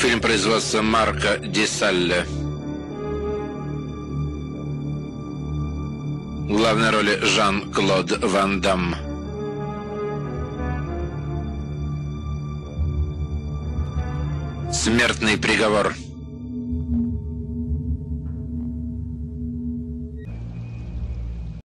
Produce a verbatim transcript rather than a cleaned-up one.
Фильм производства Марка Ди Салле. В главной роли Жан-Клод Ван Дамм. Смертный приговор.